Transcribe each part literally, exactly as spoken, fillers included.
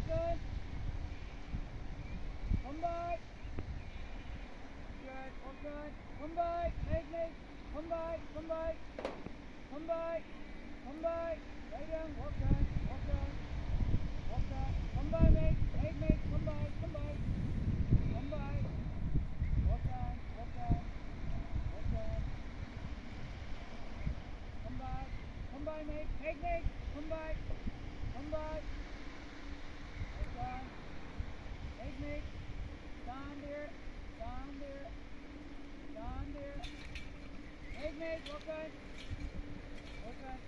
on. Come by. Good, walk on. Come by, make, make. Come by, come by. Come by, come by. Lay down, walk on, walk on. Walk on. Come by, make, make, make. Come by, come by. Come by. Walk on, walk on. Walk on. Come by, come by, make, make, make. Come by, come by. Walk on. Make, make. Down there, down there, down there. Make, make, walk on. Walk on.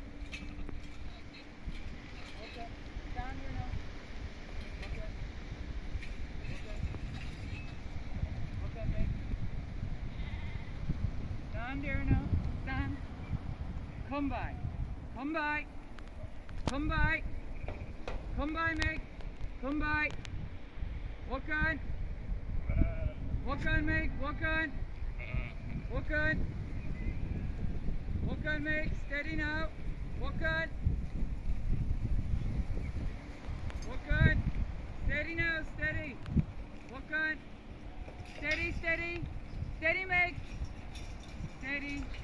Walk on. Down here now. Walk on. Walk on. Walk on, make. Down there now. Down. Come by. Come by. Come by. Come by, make. Come by. Walk on. Walk on, make. Walk on. Walk on. Walk on, make. Steady now. Walk on. Walk on. Steady now. Steady. Walk on. Steady, steady. Steady, make. Steady.